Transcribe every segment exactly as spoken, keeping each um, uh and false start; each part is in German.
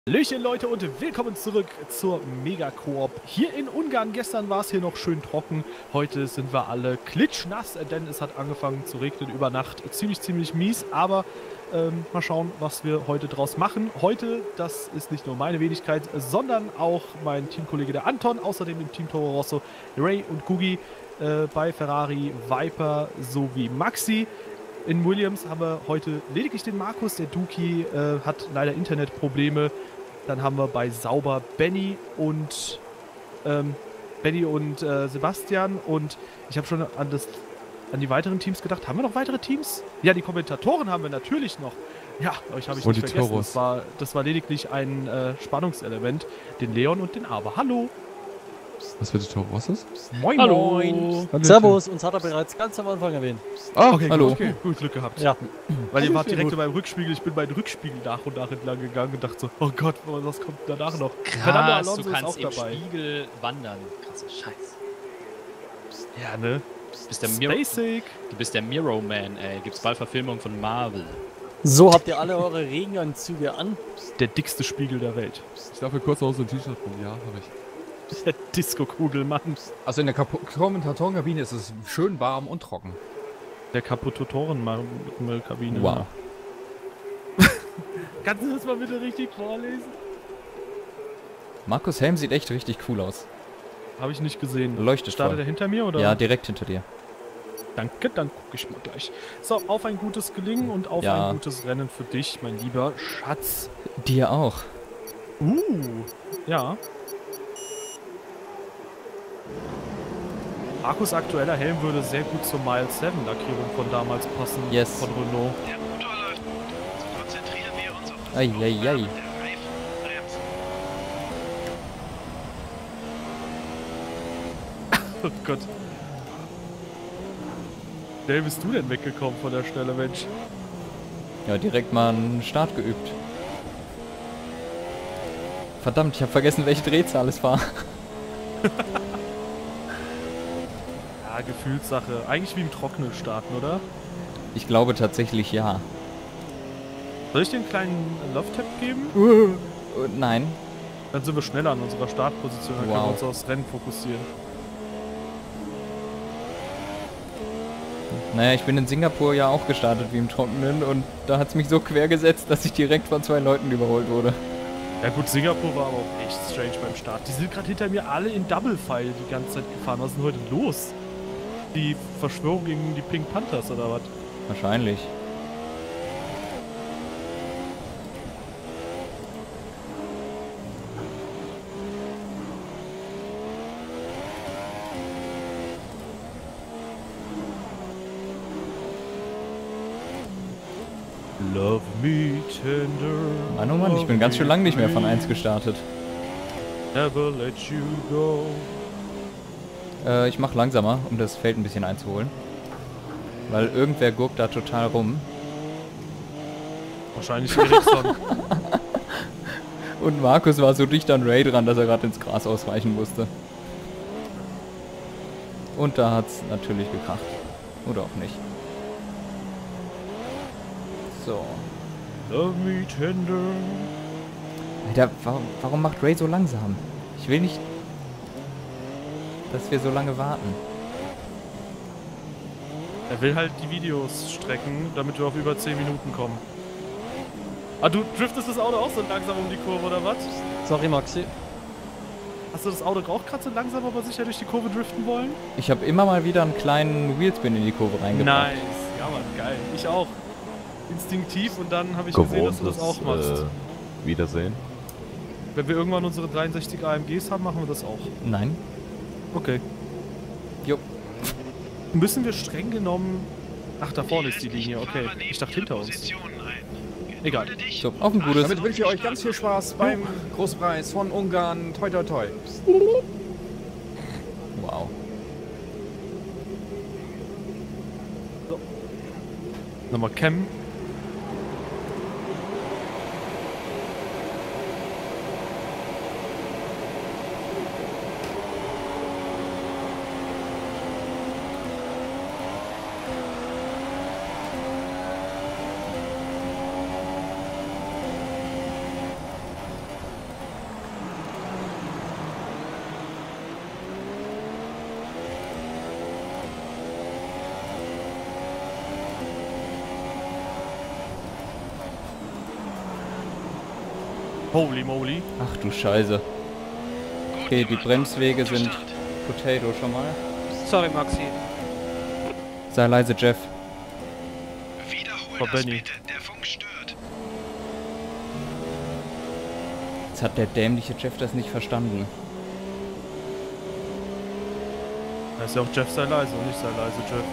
Hallöchen Leute und willkommen zurück zur Mega-Koop. Hier in Ungarn, gestern war es hier noch schön trocken, heute sind wir alle klitschnass, denn es hat angefangen zu regnen über Nacht. Ziemlich, ziemlich mies, aber ähm, mal schauen, was wir heute draus machen. Heute, das ist nicht nur meine Wenigkeit, sondern auch mein Teamkollege der Anton, außerdem im Team Toro Rosso, Ray und Gugi, äh, bei Ferrari, Viper sowie Maxi. In Williams haben wir heute lediglich den Markus, der Duki äh, hat leider Internetprobleme. Dann haben wir bei Sauber Benny und ähm, Benny und äh, Sebastian. Und ich habe schon an, das, an die weiteren Teams gedacht. Haben wir noch weitere Teams? Ja, die Kommentatoren haben wir natürlich noch. Ja, euch habe ich und nicht die vergessen. Toros. Das war, das war lediglich ein äh, Spannungselement. Den Leon und den Aber. Hallo. Was für die Torosses? Moin, Hallo. moin. Servus, uns hat er bereits ganz am Anfang erwähnt. Ah, Okay, hallo. Gut, okay, gut Glück gehabt. Ja. Weil ihr wart Sehr direkt gut. in meinem Rückspiegel, ich bin meinen Rückspiegel nach und nach entlang gegangen und dachte so, oh Gott, was kommt danach noch? Fernando Krass, Alonso du ist kannst auch im dabei. Spiegel wandern. Krasser Scheiß. Ja, ne? Du bist der, Mir Basic. du bist der Mirror Man, ey. Gibt's bald Verfilmung von Marvel. So habt ihr alle eure Regenanzüge an. Der dickste Spiegel der Welt. Ich darf mir kurz noch so ein T-Shirt von ja, habe ich. Der Disco-Kugelmann. Also in der Kap Kommentatorenkabine ist es schön warm und trocken. Der Kaputotoren-Kabine. Wow. Kannst du das mal bitte richtig vorlesen? Markus Helm sieht echt richtig cool aus. Habe ich nicht gesehen. Leuchtet Startet voll. er hinter mir, oder? Ja, direkt hinter dir. Danke, dann gucke ich mal gleich. So, auf ein gutes Gelingen und auf Ja. ein gutes Rennen für dich, mein lieber Schatz. Dir auch. Uh, ja. Markus' aktueller Helm würde sehr gut zur Mile sieben Lackierung von damals passen. Yes. Von Renault. Der Motor läuft gut. So konzentrieren wir uns auf das Eieiei. der Reifen bremsen. Oh Gott. Schnell bist du denn weggekommen von der Stelle, Mensch? Ja, direkt mal einen Start geübt. Verdammt, ich habe vergessen, welche Drehzahl es war. Ja, Gefühlssache. Eigentlich wie im Trockenen starten, oder? Ich glaube tatsächlich ja. Soll ich dir einen kleinen Love-Tap geben? Uh, nein. Dann sind wir schneller an unserer Startposition. Dann können Wow. wir uns aufs Rennen fokussieren. Naja, ich bin in Singapur ja auch gestartet wie im Trockenen und da hat es mich so quer gesetzt, dass ich direkt von zwei Leuten überholt wurde. Ja gut, Singapur war aber auch echt strange beim Start. Die sind gerade hinter mir alle in Double File die ganze Zeit gefahren. Was ist denn heute los? Die Verschwörung gegen die Pink Panthers oder was? Wahrscheinlich. Love me tender. Mann, oh Mann, ich bin ganz schön lang nicht mehr von eins gestartet. Never let you go. Äh, ich mach langsamer, um das Feld ein bisschen einzuholen. Weil irgendwer gurkt da total rum. Wahrscheinlich Ericsson. Und Markus war so dicht an Ray dran, dass er gerade ins Gras ausweichen musste. Und da hat's natürlich gekracht. Oder auch nicht. So. Love me tender. Alter, warum, warum macht Ray so langsam? Ich will nicht, dass wir so lange warten. Er will halt die Videos strecken, damit wir auf über zehn Minuten kommen. Ah, du driftest das Auto auch so langsam um die Kurve, oder was? Sorry, Maxi. Hast du das Auto auch gerade so langsam aber sicher durch die Kurve driften wollen? Ich habe immer mal wieder einen kleinen Wheelspin in die Kurve reingebracht. Nice. Ja, Mann, geil. Ich auch. Instinktiv und dann habe ich gesehen, dass du das auch machst. Äh, Wiedersehen. Wenn wir irgendwann unsere dreiundsechzig A M Gs haben, machen wir das auch. Nein. Okay. Jo. Müssen wir streng genommen... Ach, da vorne ist die Linie, okay. Ich dachte hinter uns. Egal. So, auf ein gutes. Damit wünsche ich euch ganz viel Spaß beim Großpreis von Ungarn. Toi toi toi. Wow. Nochmal Cam. Holy moly. Ach du Scheiße. Gut Okay, die gemacht, Bremswege guter sind Start. Potato schon mal. Sorry, Maxi. Sei leise, Jeff. Wiederhol Frau das Benny. bitte, der Funk stört. Jetzt hat der dämliche Jeff das nicht verstanden. Da ist ja auch Jeff sei leise und nicht sei leise, Jeff.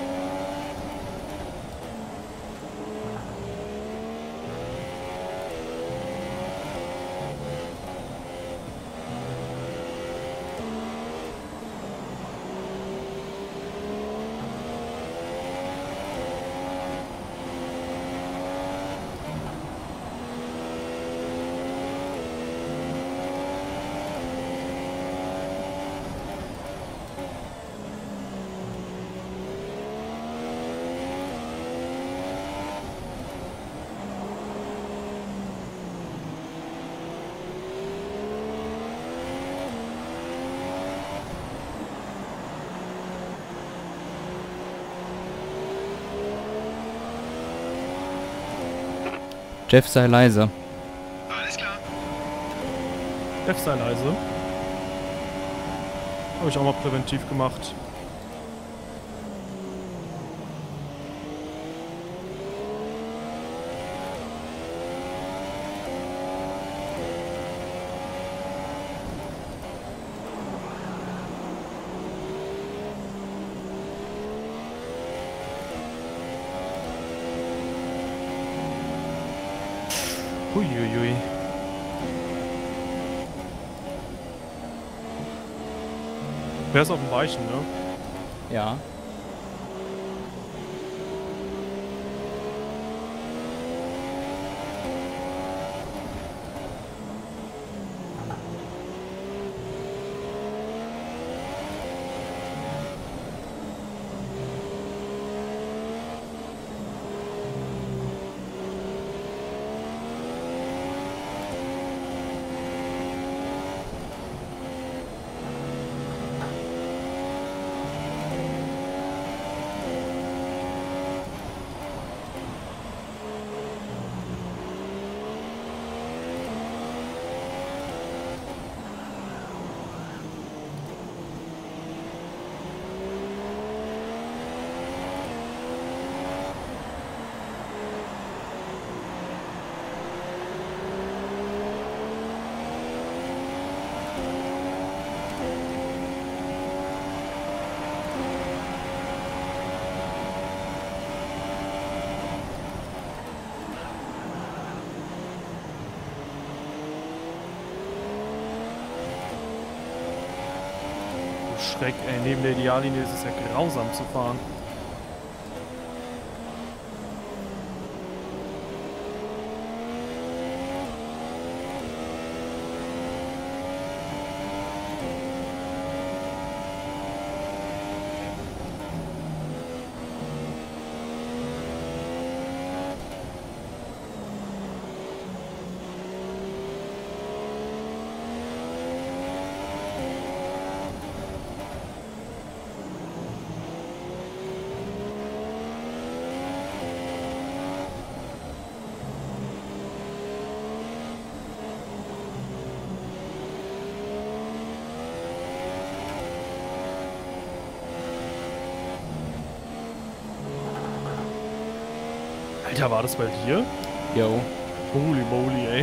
Jeff, sei leise. Alles klar. Jeff sei leise. Habe ich auch mal präventiv gemacht. Huiuiui. Wer ist auf dem Weichen, ne? Ja. Schreck, ey, neben der Ideallinie ist es ja grausam zu fahren. Alter, war das bei dir? Jo. Holy moly, ey.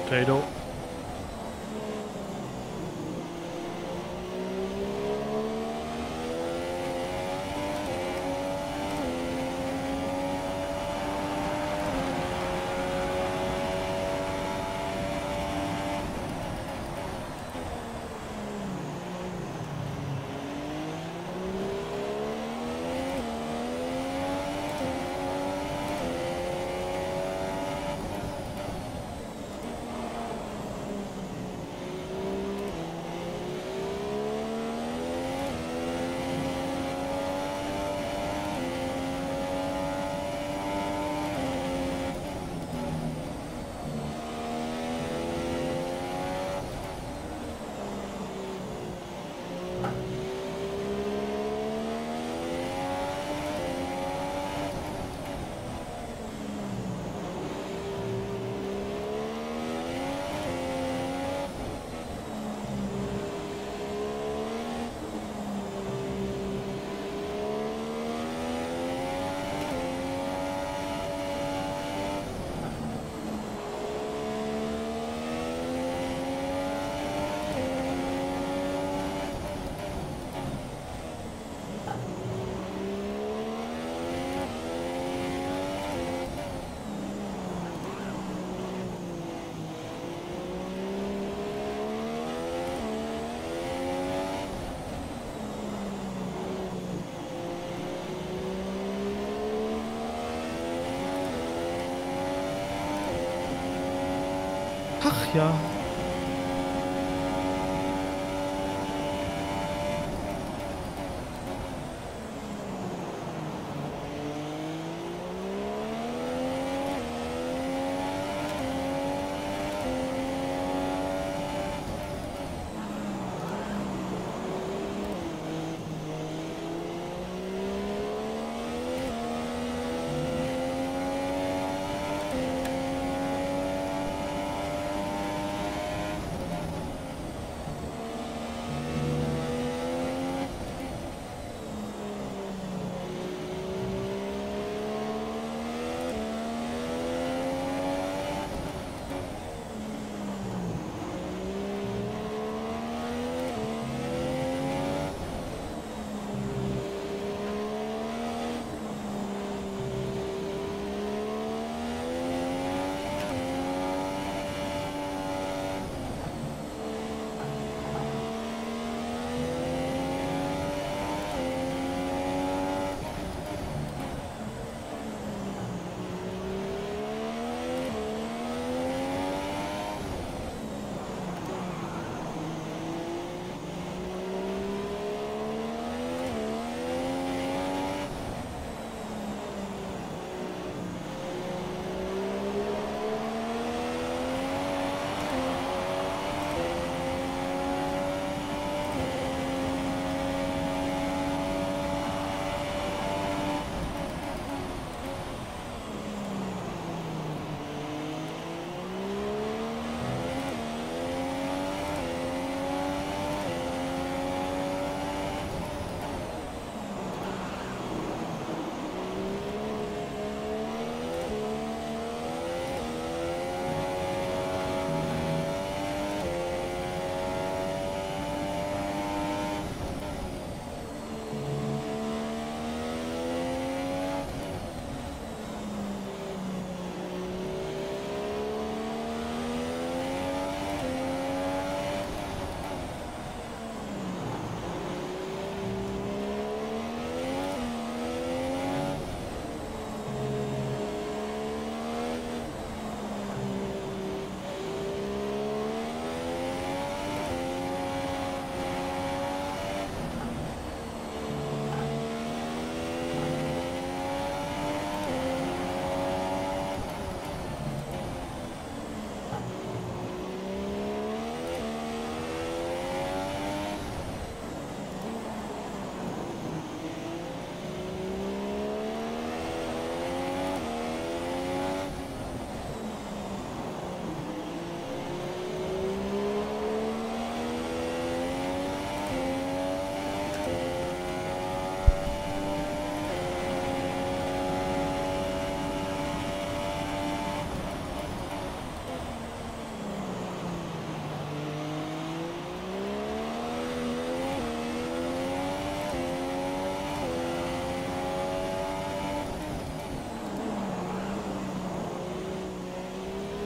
Trado. Ach ja.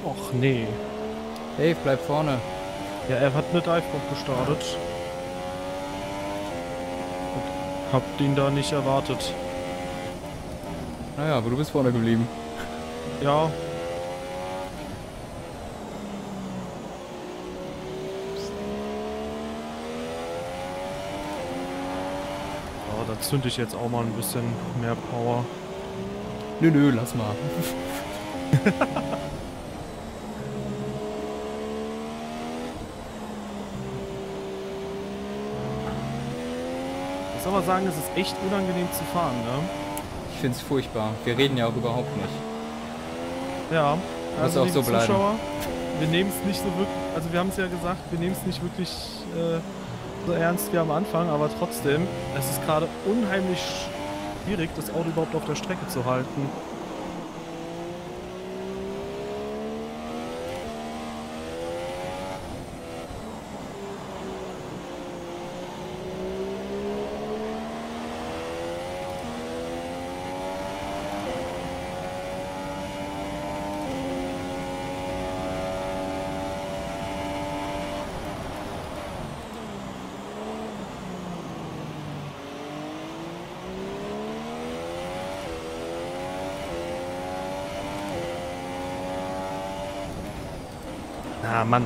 Och, nee. Dave, bleib vorne. Ja, er hat eine Divebomb gestartet. Und hab den da nicht erwartet. Naja, aber du bist vorne geblieben. Ja. Oh, da zünde ich jetzt auch mal ein bisschen mehr Power. Nö, nö, lass mal. Ich muss aber sagen, es ist echt unangenehm zu fahren, ne? Ich find's furchtbar. Wir reden ja auch überhaupt nicht. Ja, also auch liebe so bleiben. Zuschauer, wir nehmen es nicht so wirklich, also wir haben es ja gesagt, wir nehmen es nicht wirklich äh, so ernst wie am Anfang, aber trotzdem, es ist gerade unheimlich schwierig, das Auto überhaupt auf der Strecke zu halten. Ah, Mann.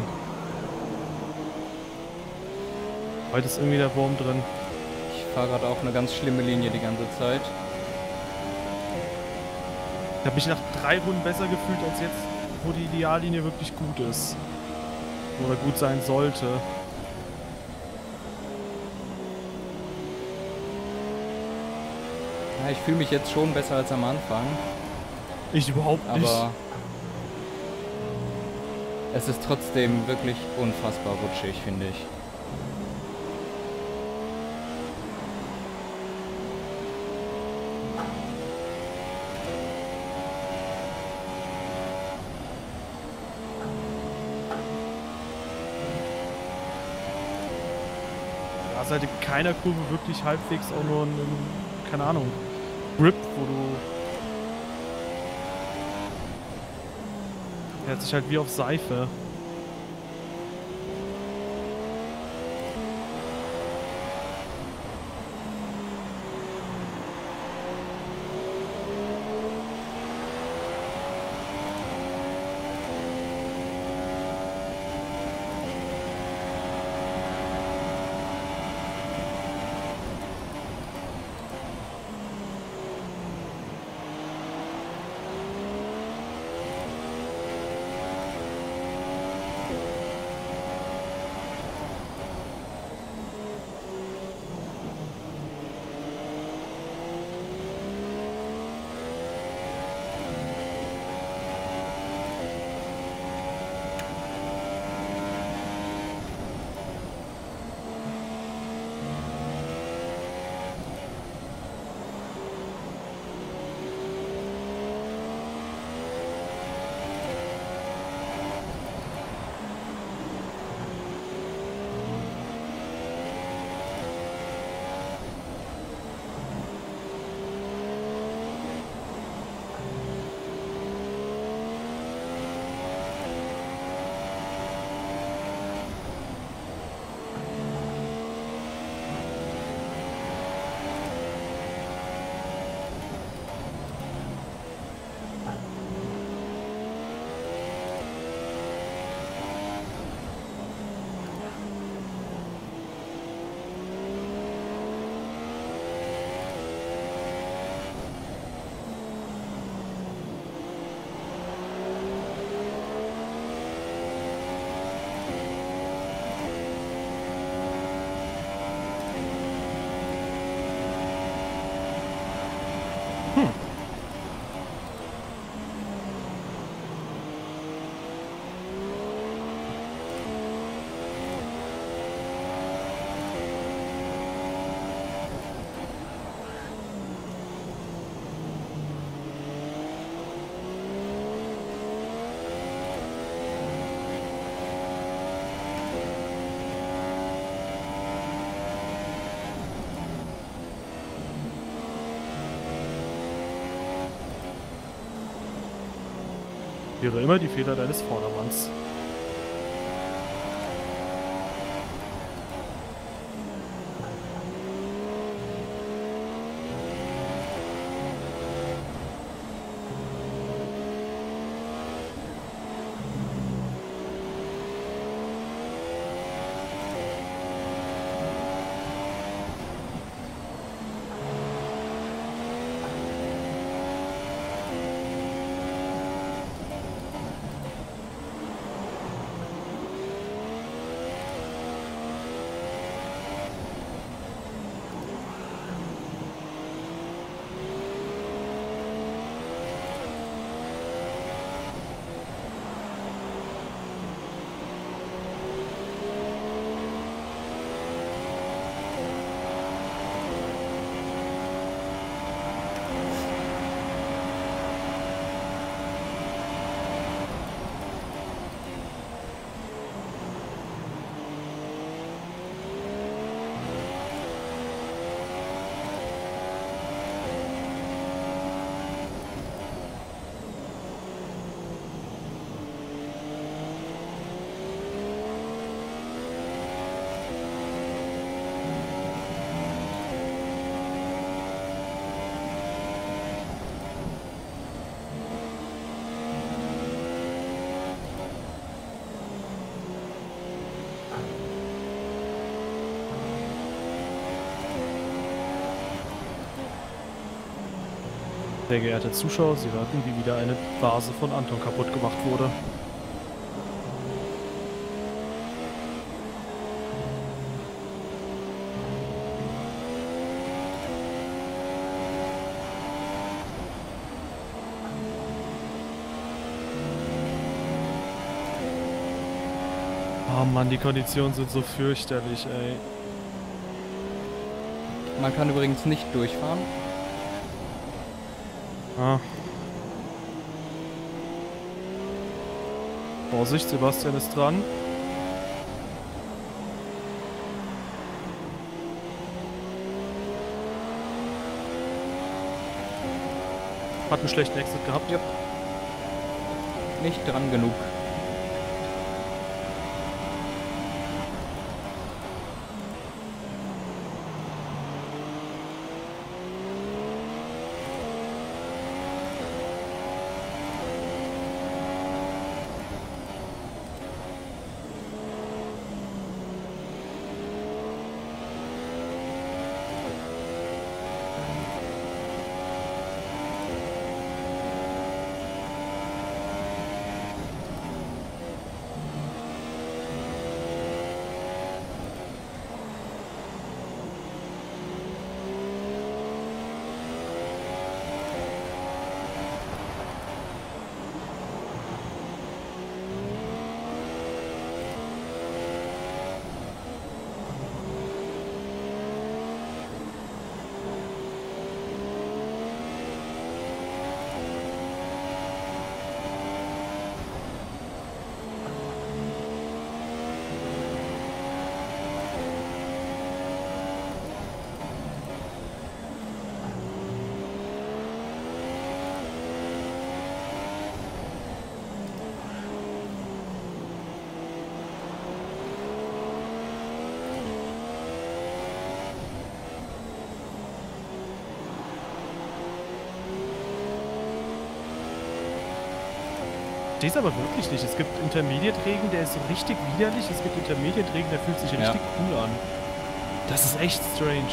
Heute ist irgendwie der Wurm drin. Ich fahre gerade auch eine ganz schlimme Linie die ganze Zeit. Ich habe mich nach drei Runden besser gefühlt als jetzt, wo die Ideallinie wirklich gut ist. Oder gut sein sollte. Ja, ich fühle mich jetzt schon besser als am Anfang. Ich überhaupt nicht. Aber es ist trotzdem wirklich unfassbar rutschig, finde ich. Du hast halt in keiner Kurve wirklich halbwegs auch nur einen, keine Ahnung, Grip, wo du... Er hat sich halt wie auf Seife. Wäre immer die Fehler deines Vordermanns. Sehr geehrte Zuschauer, Sie hörten, wie wieder eine Vase von Anton kaputt gemacht wurde. Oh Mann, die Konditionen sind so fürchterlich, ey. Man kann übrigens nicht durchfahren. Ah. Vorsicht, Sebastian ist dran. Hat einen schlechten Exit gehabt. Ja. Nicht dran genug. Ich verstehe es aber wirklich nicht. Es gibt Intermediate-Regen, der ist so richtig widerlich. Es gibt Intermediate-Regen, der fühlt sich Ja. richtig cool an. Das ist echt strange.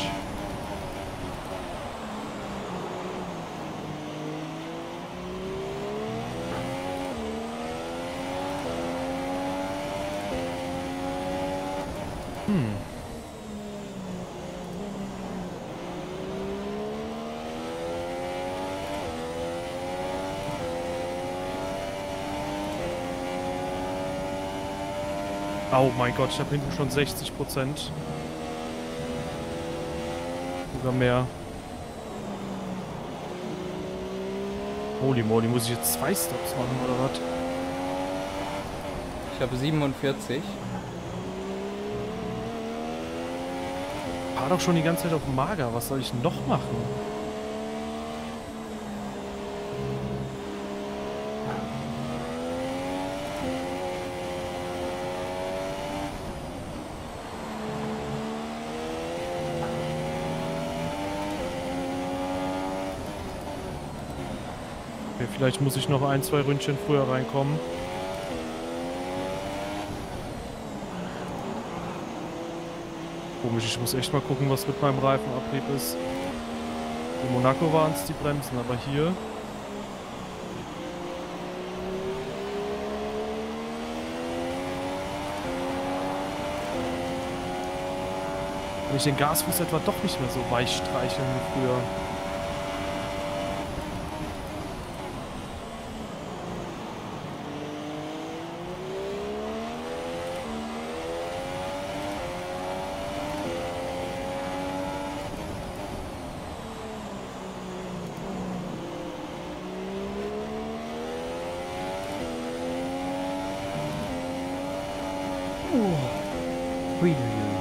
Hm. Oh mein Gott, ich habe hinten schon sechzig Prozent. Sogar mehr. Holy moly, muss ich jetzt zwei Stops machen oder was? Ich habe siebenundvierzig. Fahr doch schon die ganze Zeit auf mager, was soll ich noch machen? Vielleicht muss ich noch ein, zwei Ründchen früher reinkommen. Komisch, ich muss echt mal gucken, was mit meinem Reifenabrieb ist. In Monaco waren es die Bremsen, aber hier... Wenn ich den Gasfuß etwa doch nicht mehr so weich streicheln wie früher. Hui, hui, hui.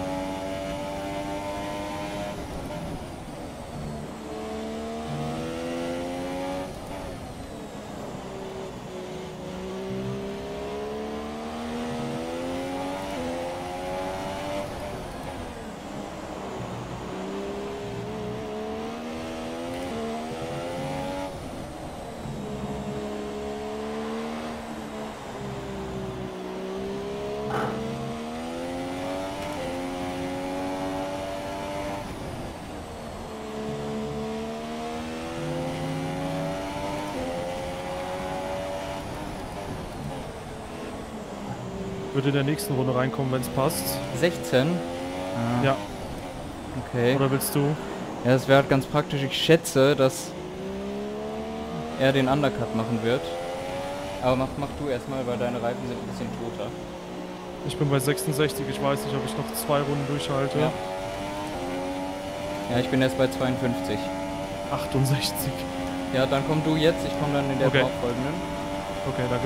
Würde in der nächsten Runde reinkommen, wenn es passt. sechzehn? Ah, Ja. okay. Oder willst du? Ja, das wäre halt ganz praktisch. Ich schätze, dass er den Undercut machen wird. Aber mach, mach du erstmal, weil deine Reifen sind ein bisschen toter. Ich bin bei sechsundsechzig. Ich weiß nicht, ob ich noch zwei Runden durchhalte. Ja. Ja, ich bin erst bei zweiundfünfzig. achtundsechzig. Ja, dann komm du jetzt, ich komme dann in der Okay. folgenden. Okay, danke.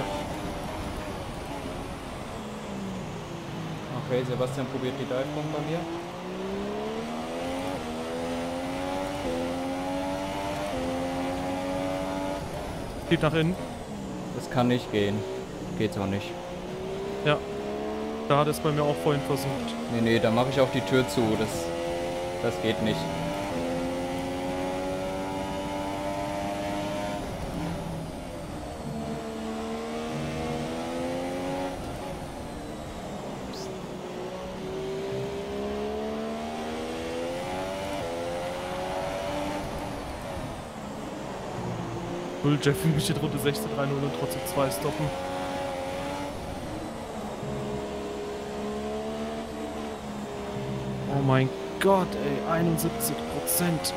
Okay, Sebastian probiert die Dive-Bomb bei mir. Geht nach innen. Das kann nicht gehen. Geht's auch nicht. Ja. Da hat es bei mir auch vorhin versucht. Nee, nee, da mache ich auch die Tür zu. Das, das geht nicht. Null Jeff mich in Runde sechzehn drei null und trotzdem zwei stoppen. Oh mein Gott, ey, einundsiebzig Prozent.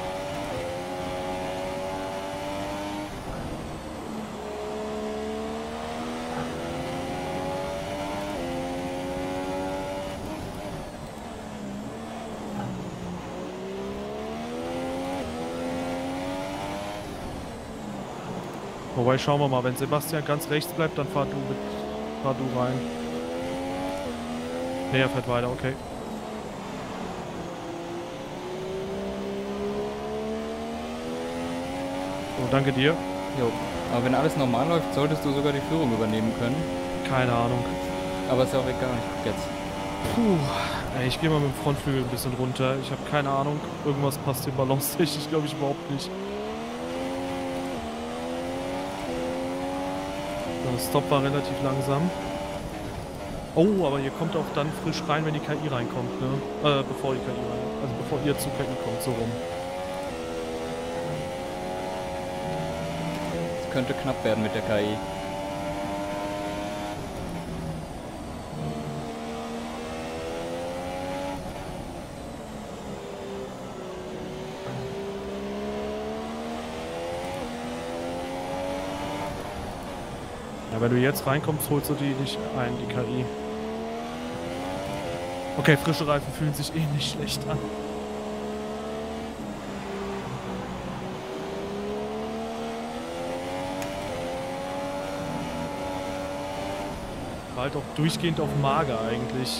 Wobei, schauen wir mal, wenn Sebastian ganz rechts bleibt, dann fahr du mit, fahr du rein. Ne, er fährt weiter, okay. So, danke dir. Jo. Aber wenn alles normal läuft, solltest du sogar die Führung übernehmen können. Keine Ahnung. Aber ist ja auch egal, ich guck jetzt. Puh, ey, ich gehe mal mit dem Frontflügel ein bisschen runter. Ich habe keine Ahnung, irgendwas passt hier balancetechnisch, glaube ich, überhaupt nicht. Der Stop war relativ langsam. Oh, aber ihr kommt auch dann frisch rein, wenn die K I reinkommt, ne? Äh, bevor die K I reinkommt. Also bevor ihr zu K I kommt, so rum. Es könnte knapp werden mit der K I. Ja, wenn du jetzt reinkommst, holst du die nicht ein, die K I. Okay, frische Reifen fühlen sich eh nicht schlecht an. War halt auch durchgehend auf mager eigentlich.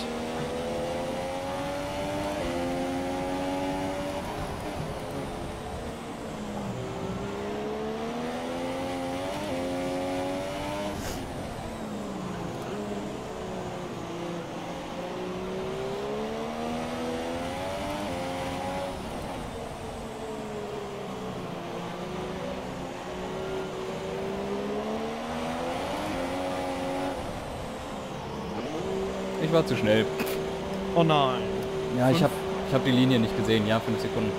Ich war zu schnell. Oh nein. Ja, ich Fünf? habe ich hab die Linie nicht gesehen. Ja, fünf Sekunden.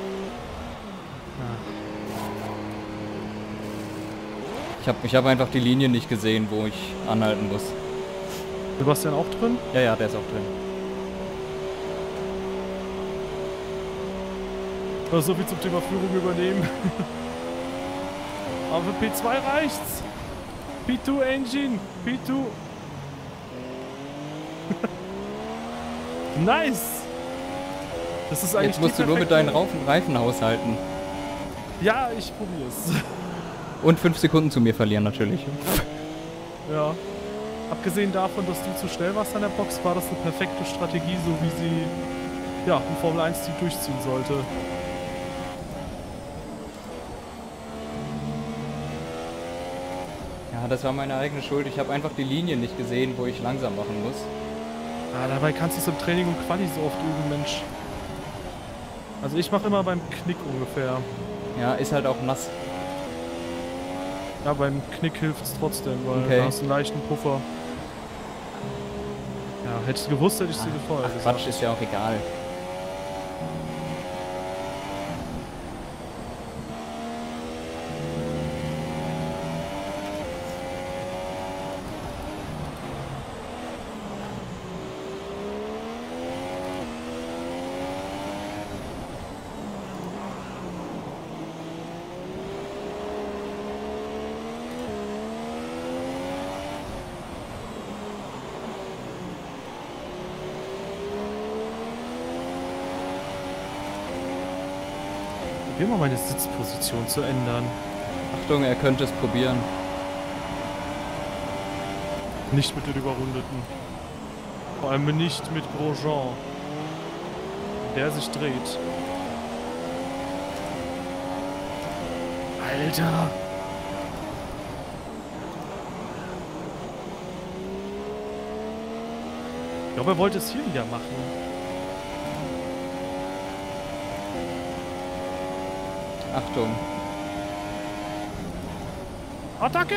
Ich habe ich hab einfach die Linie nicht gesehen, wo ich anhalten muss. Sebastian auch drin? Ja, ja, der ist auch drin. Also so viel zum Thema Führung übernehmen. Aber für P zwei reicht's. P zwei Engine. P zwei. Nice. Das ist eigentlich Jetzt musst die du nur mit perfekte- deinen Raufen- Reifen haushalten. Ja, ich probier's. Und fünf Sekunden zu mir verlieren natürlich. Ja. Abgesehen davon, dass du zu schnell warst an der Box, war das eine perfekte Strategie, so wie sie ja, ein Formel eins Team durchziehen sollte. Ja, das war meine eigene Schuld. Ich habe einfach die Linie nicht gesehen, wo ich langsam machen muss. Ja, dabei kannst du es im Training und Quali so oft üben, Mensch. Also ich mache immer beim Knick ungefähr. Ja, ist halt auch nass. Ja, beim Knick hilft es trotzdem, weil Okay. da hast du einen leichten Puffer. Ja, hätte ich gewusst, hätte ich sie dir vorher Ach, gesagt. Quatsch, ist ja auch egal. Ich probiere mal meine Sitzposition zu ändern. Achtung, er könnte es probieren. Nicht mit den Überrundeten. Vor allem nicht mit Grosjean. Der sich dreht. Alter! Ich glaube, er wollte es hier wieder machen. Achtung. Attacke!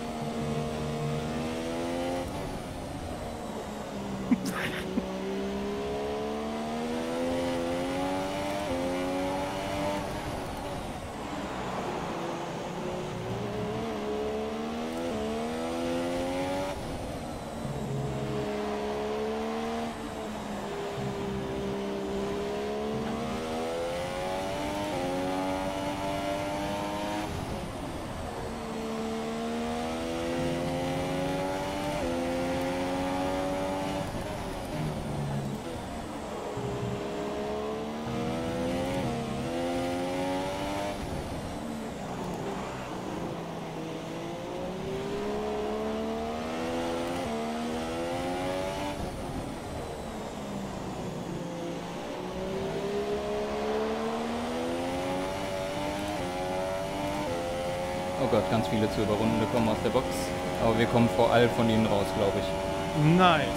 Oh Gott, ganz viele zu Überrundende kommen aus der Box. Aber wir kommen vor allem von ihnen raus, glaube ich. Nice.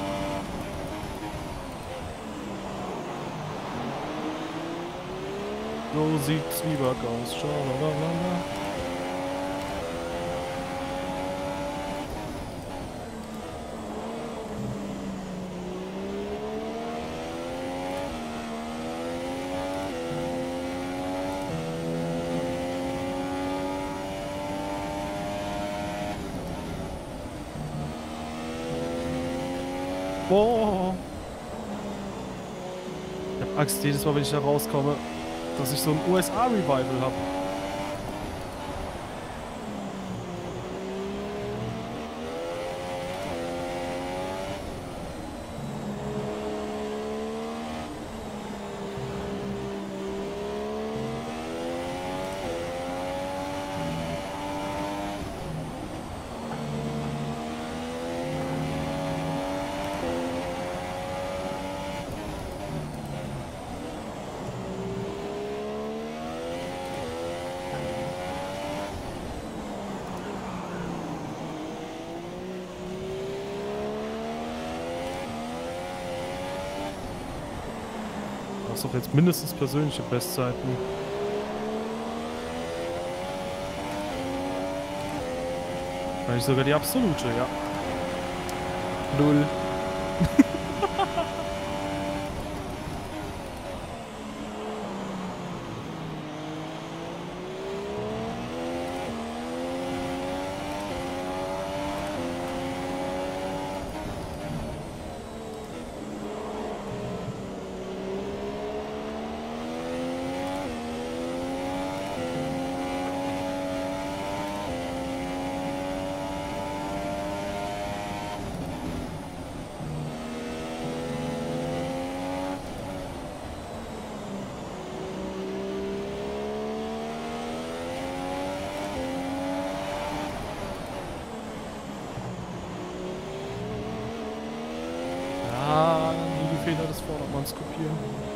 So sieht Zwieback aus. Schalalala. Boah. Ich hab Angst jedes Mal, wenn ich da rauskomme, dass ich so ein U S A-Revival habe. Das ist doch jetzt mindestens persönliche Bestzeiten. Vielleicht sogar die absolute, ja. Null. Ja, nie die Fehler des Vordermanns kopieren.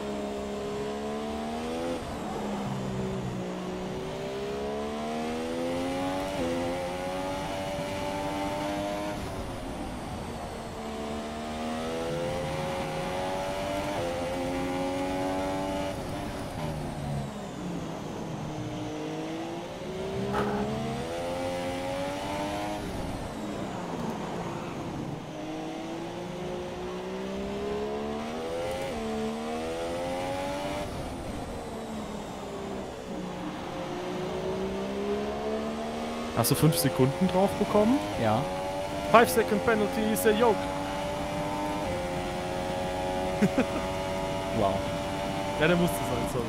Hast du fünf Sekunden drauf bekommen? Ja. five second penalty is a yoke. Wow. Ja, der musste sein, sorry.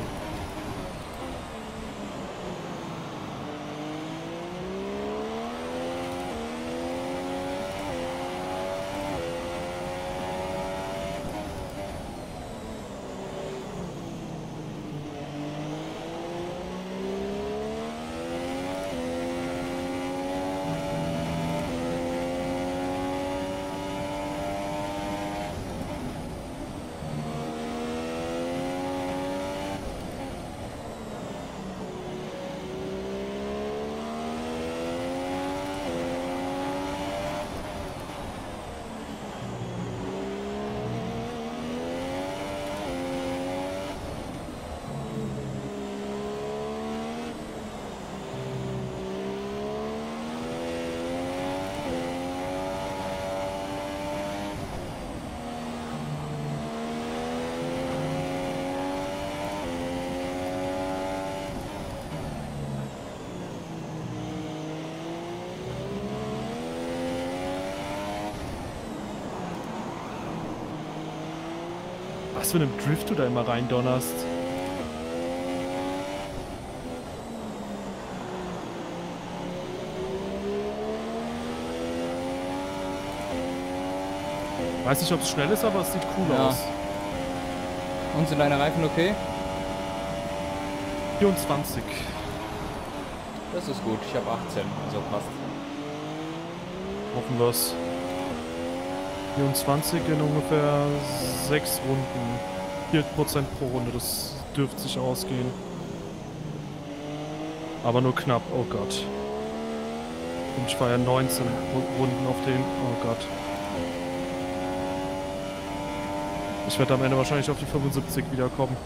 Was für einem Drift du da immer reindonnerst. Weiß nicht, ob es schnell ist, aber es sieht cool Ja. aus. Und sind deine Reifen okay? vierundzwanzig. Das ist gut. Ich habe achtzehn, also passt. Hoffen wir's. vierundzwanzig in ungefähr sechs Runden. vier Prozent pro Runde, das dürfte sich ausgehen. Aber nur knapp, oh Gott. Und ich war ja neunzehn Runden auf den, oh Gott. Ich werde am Ende wahrscheinlich auf die fünfundsiebzig wiederkommen.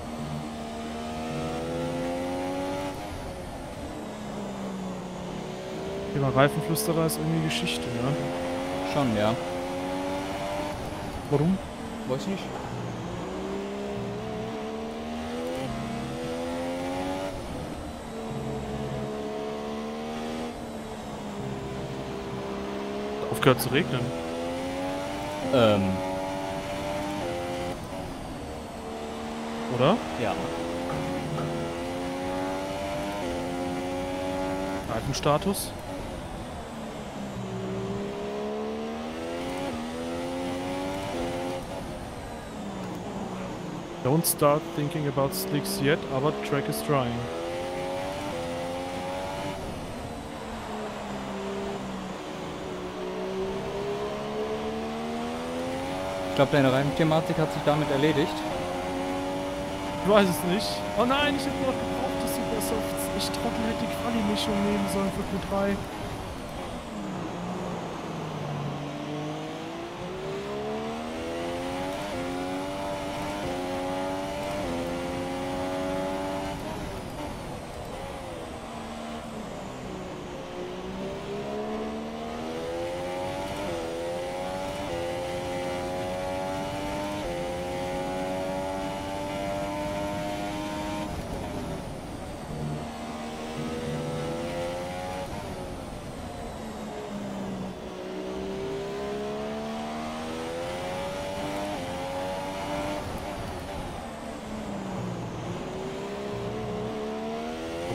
Thema Reifenflüsterer ist irgendwie Geschichte, ne? Schon, ja. Warum? Weiß nicht. Aufgehört zu regnen. Ähm, Oder? ja. Reifenstatus? Don't start thinking about slicks yet, aber track is trying. Ich glaube, deine Reifenthematik hat sich damit erledigt. Ich weiß es nicht. Oh nein, ich hätte noch gebraucht, das Supersofts. Ich trottel hätte die Quali-Mischung nehmen sollen für Q drei.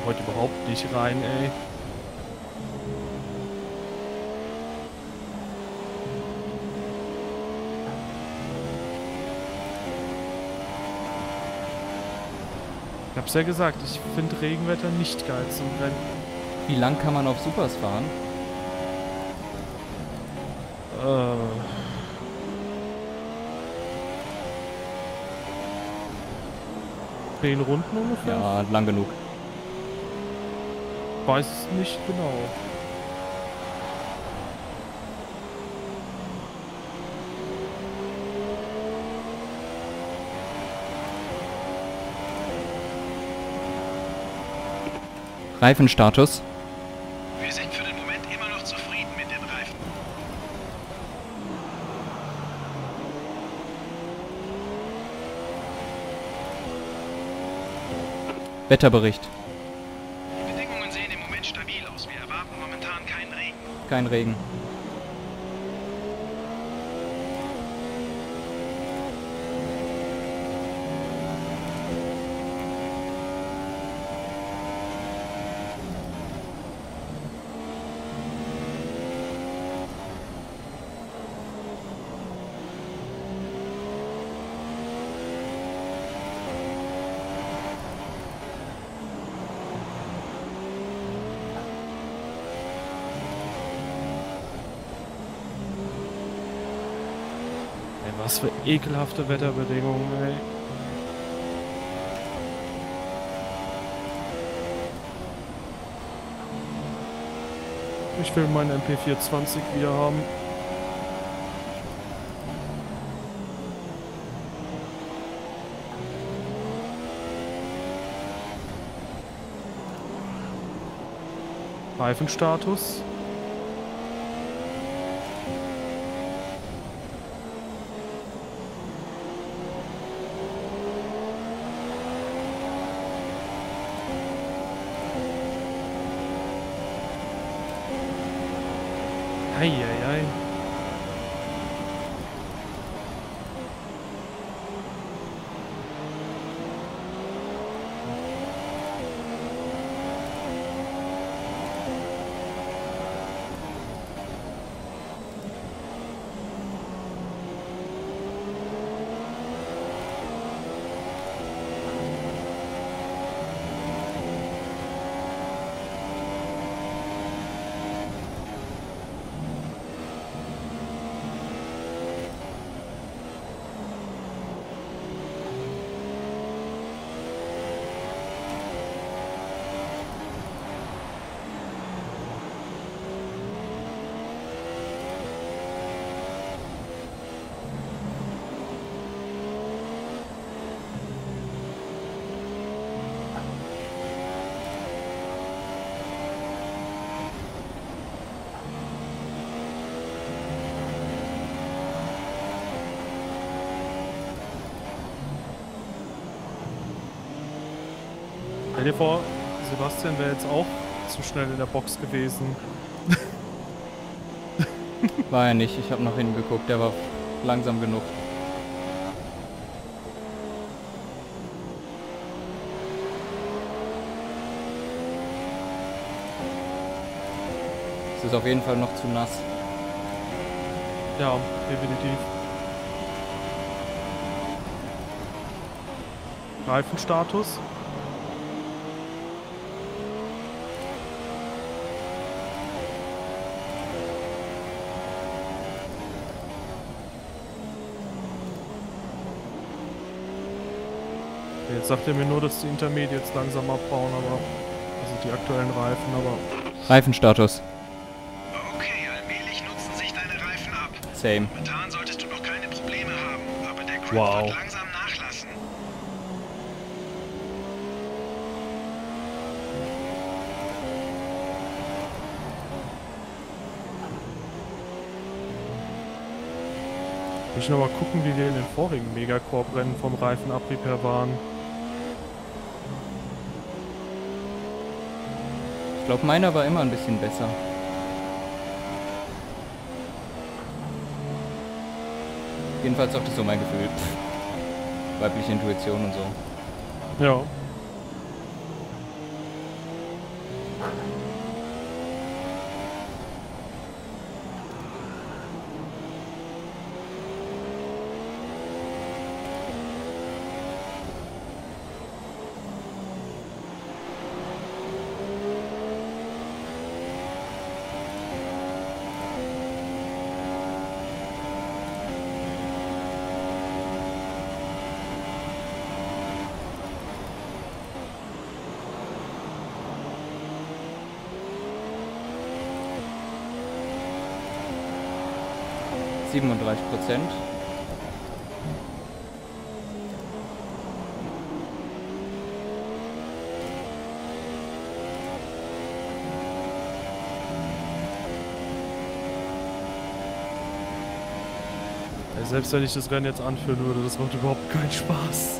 heute überhaupt nicht rein, ey. Ich hab's ja gesagt, ich finde Regenwetter nicht geil zum Rennen. Wie lang kann man auf Supers fahren? Äh. Zehn Runden ungefähr? Ja, lang genug. Weiß es nicht genau. Reifenstatus. Wir sind für den Moment immer noch zufrieden mit den Reifen. Wetterbericht. Die Bedingungen sehen im Moment stabil aus. Wir erwarten momentan keinen Regen. Kein Regen. Ey, was für ekelhafte Wetterbedingungen, ey. Ich will meinen M P vierhundertzwanzig wieder haben. Reifenstatus. Eieiei. Stell dir vor, Sebastian wäre jetzt auch zu schnell in der Box gewesen. War er nicht, ich habe nach hinten geguckt, der war langsam genug. Es ist auf jeden Fall noch zu nass. Ja, definitiv. Reifenstatus. Jetzt sagt er mir nur, dass die Intermediates langsam abbauen, aber also die aktuellen Reifen, aber Reifenstatus. Okay, allmählich nutzen sich deine Reifen ab. Same. Momentan solltest du noch keine Probleme haben, aber der Grip Wow. wird langsam nachlassen. ich will noch mal gucken, wie wir in den vorigen Megacorp-Rennen vom Reifenabrieb her waren. Ich glaube, meiner war immer ein bisschen besser. Jedenfalls sagt es so mein Gefühl. Pff. Weibliche Intuition und so. Ja. siebenunddreißig Prozent. Ja, selbst wenn ich das Rennen jetzt anführen würde, das macht überhaupt keinen Spaß.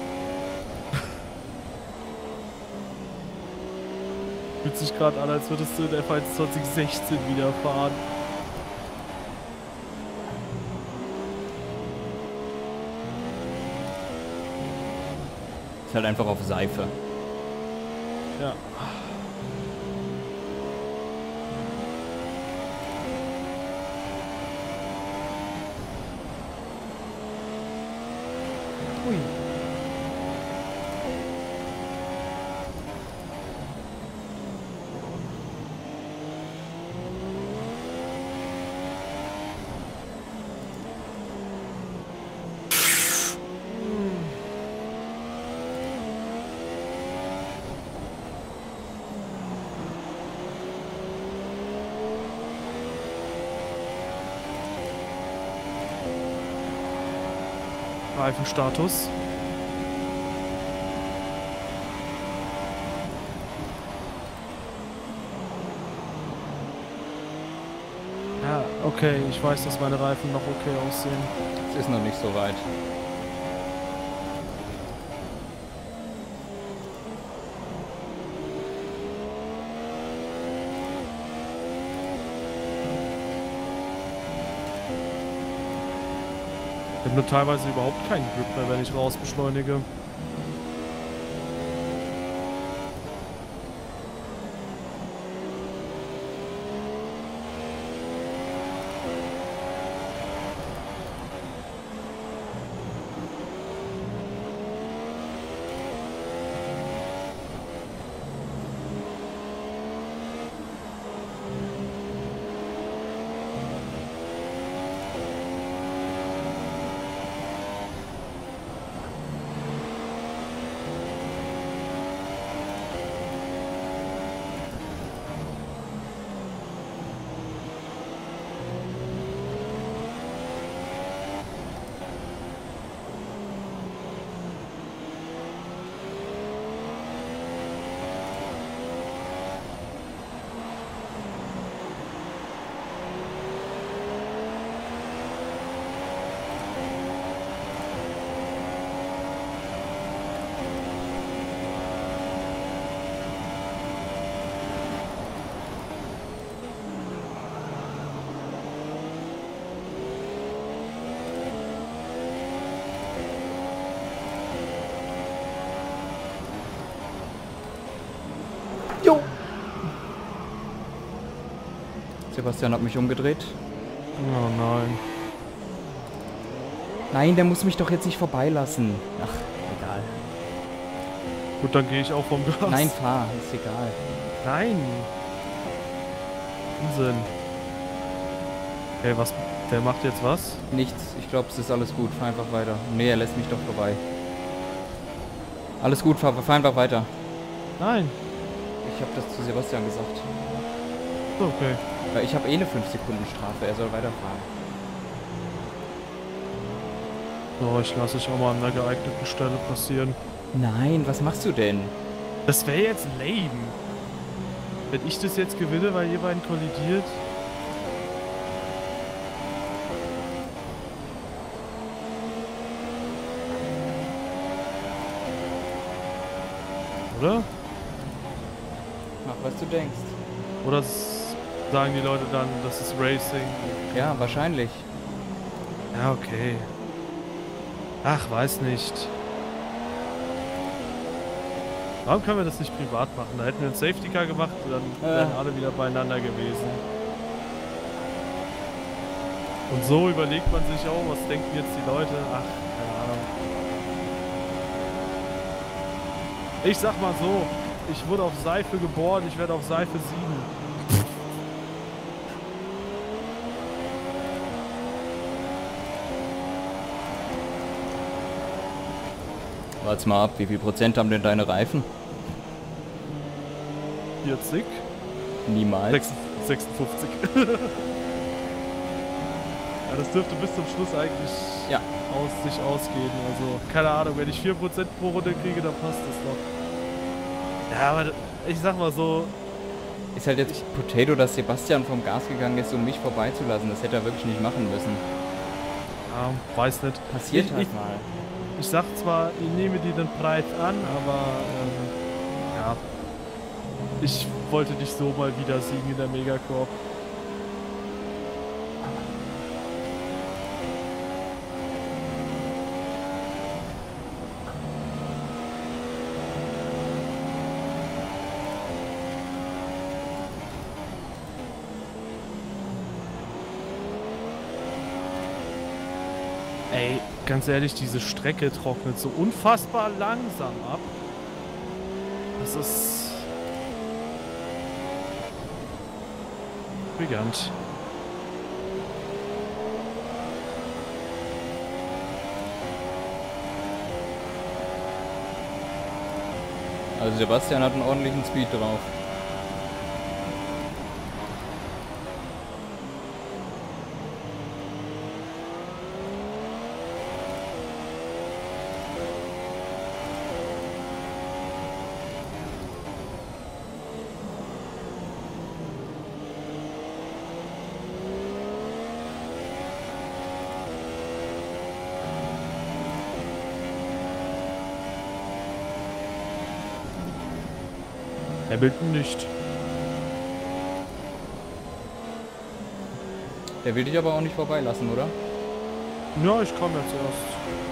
Fühlt sich gerade an, als würdest du in F eins zwanzig sechzehn wieder fahren. Ist halt einfach auf Seife. Ja. Ui. Reifenstatus. Ja, okay, ich weiß, dass meine Reifen noch okay aussehen. Es ist noch nicht so weit. Ich habe nur teilweise überhaupt keinen Grip mehr, wenn ich raus beschleunige. Sebastian hat mich umgedreht. Oh nein. Nein, der muss mich doch jetzt nicht vorbeilassen. Ach, egal. Gut, dann gehe ich auch vom Gas. Nein, fahr, ist egal. Nein. Unsinn. Okay, was? Der macht jetzt was? Nichts, ich glaube, es ist alles gut. Fahr einfach weiter. Nee, er lässt mich doch vorbei. Alles gut, fahr, fahr einfach weiter. Nein. Ich habe das zu Sebastian gesagt. Okay. Weil ich habe eh eine fünf Sekunden Strafe, er soll weiterfahren. So, ich lasse ich auch mal an der geeigneten Stelle passieren. Nein, was machst du denn? Das wäre jetzt lame. Wenn ich das jetzt gewinne, weil ihr beiden kollidiert. Oder? Mach, was du denkst. Oder s- sagen die Leute dann, das ist Racing? Ja, wahrscheinlich. Ja, okay. Ach, weiß nicht. Warum können wir das nicht privat machen? Da hätten wir einen Safety Car gemacht, dann Äh. wären alle wieder beieinander gewesen. Und so überlegt man sich auch, was denken jetzt die Leute? Ach, keine Ahnung. Ich sag mal so, ich wurde auf Seife geboren, ich werde auf Seife sieben. Warte mal ab, wie viel Prozent haben denn deine Reifen? vierzig? Niemals. sechsundfünfzig. Ja, das dürfte bis zum Schluss eigentlich Ja. aus sich ausgehen. Also, keine Ahnung, wenn ich vier Prozent pro Runde kriege, dann passt das noch. Ja, aber ich sag mal so, Ist halt jetzt Potato, dass Sebastian vom Gas gegangen ist, um mich vorbeizulassen. Das hätte er wirklich nicht machen müssen. ja, weiß nicht. Passiert Ich- halt ich- mal. Ich sag zwar, ich nehme dir den Preis an, aber ähm, ja, ich wollte dich so mal wieder siegen in der Megacorp. Ey, ganz ehrlich, diese Strecke trocknet so unfassbar langsam ab. Das ist gigant. Also Sebastian hat einen ordentlichen Speed drauf. Hamilton nicht. Der will dich aber auch nicht vorbeilassen, oder? Ja, ich komme jetzt erst.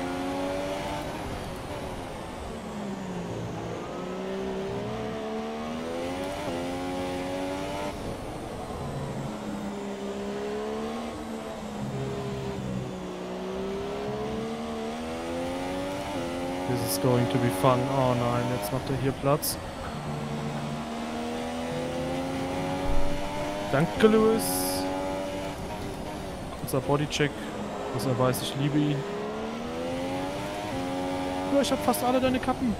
This is going to be fun. Oh nein, jetzt macht er hier Platz. Danke, Lewis. Kurzer Bodycheck, dass er weiß, ich liebe ihn. Ja, ich hab fast alle deine Kappen.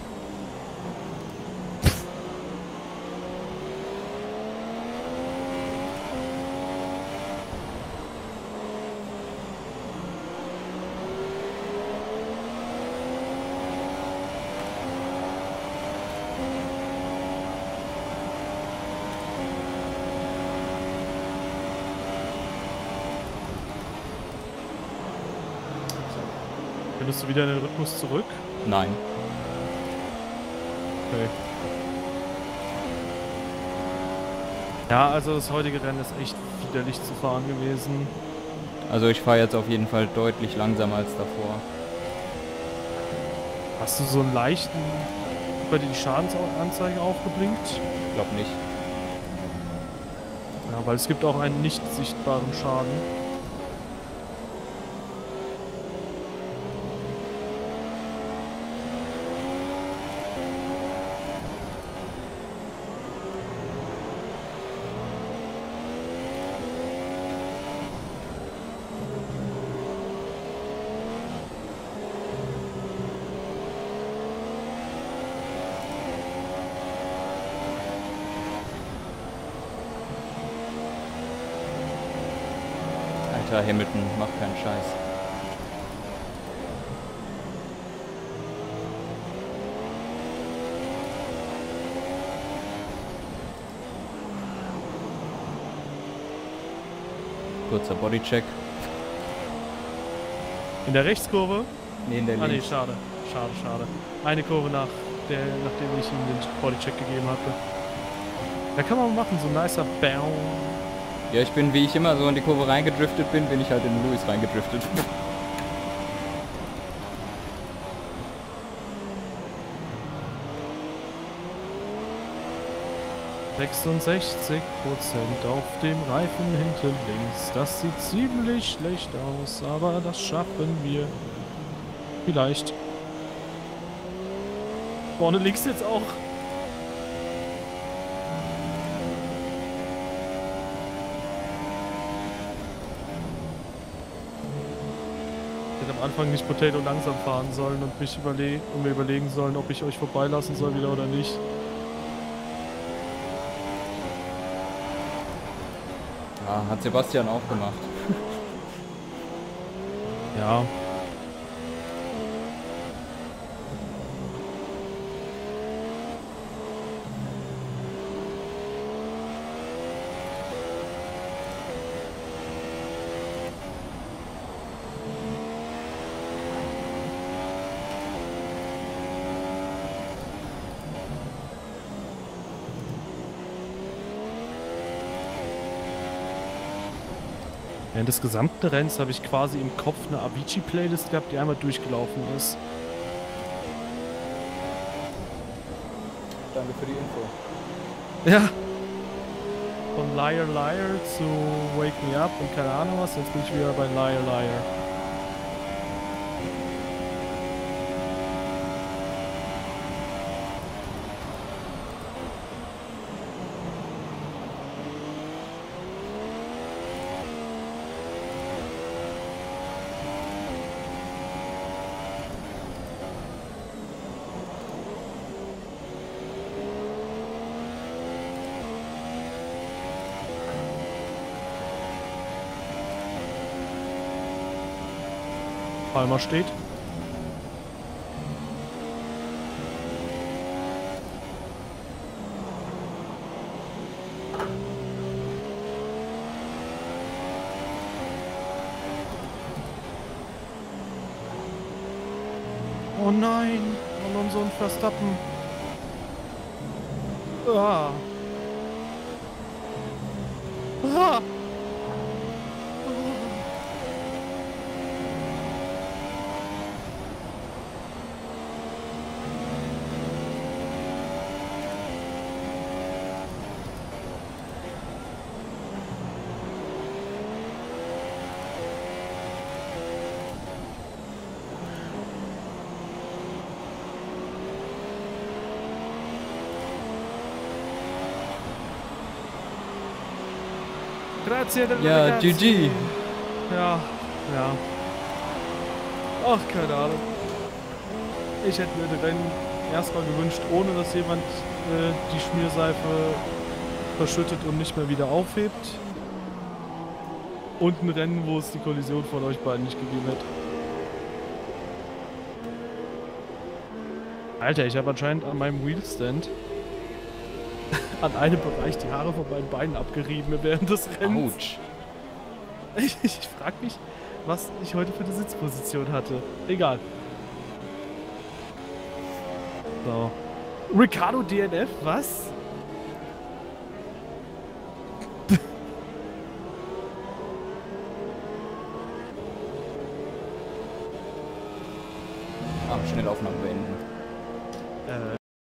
Findest du wieder in den Rhythmus zurück? Nein. Okay. Ja, also das heutige Rennen ist echt widerlich zu fahren gewesen. Also ich fahre jetzt auf jeden Fall deutlich langsamer als davor. Hast du so einen leichten, bei dir die Schadensanzeige aufgeblinkt? Ich glaube nicht. Ja, weil es gibt auch einen nicht sichtbaren Schaden. Alter, Hamilton, mach keinen Scheiß. Kurzer Bodycheck. In der Rechtskurve? Nee, in der Ah nee, links. schade. Schade, schade. Eine Kurve nach der, nachdem ich ihm den Bodycheck gegeben hatte. Da kann man machen, so ein nicer Bam. Ja, ich bin, wie ich immer so in die Kurve reingedriftet bin, bin ich halt in Lewis reingedriftet. sechsundsechzig Prozent auf dem Reifen hinten links. Das sieht ziemlich schlecht aus, aber das schaffen wir. Vielleicht. Vorne links jetzt auch. Ich hätte am Anfang nicht Potato langsam fahren sollen und mich überle und mir überlegen sollen, ob ich euch vorbeilassen soll wieder oder nicht. Ja, hat Sebastian auch gemacht. Ja. Während des gesamten Rennens habe ich quasi im Kopf eine Avicii-Playlist gehabt, die einmal durchgelaufen ist. Danke für die Info. Ja. Von Liar Liar zu Wake Me Up und keine Ahnung was, jetzt bin ich wieder bei Liar Liar. Palmer steht. Oh nein, Alonso und Verstappen. Ah. Ah. Grazie, Ja, G G. Ja, ja. Ach, keine Ahnung. Ich hätte mir das Rennen erstmal gewünscht, ohne dass jemand äh, die Schmierseife verschüttet und nicht mehr wieder aufhebt. Und ein Rennen, wo es die Kollision von euch beiden nicht gegeben hätte. Alter, ich habe anscheinend an meinem Wheelstand an einem Bereich die Haare von meinen Beinen abgerieben während des Rennens. Autsch. Ich, ich frag mich, was ich heute für eine Sitzposition hatte. Egal. So. Ricardo D N F, was? Ah, schnell Aufnahme beenden. Äh.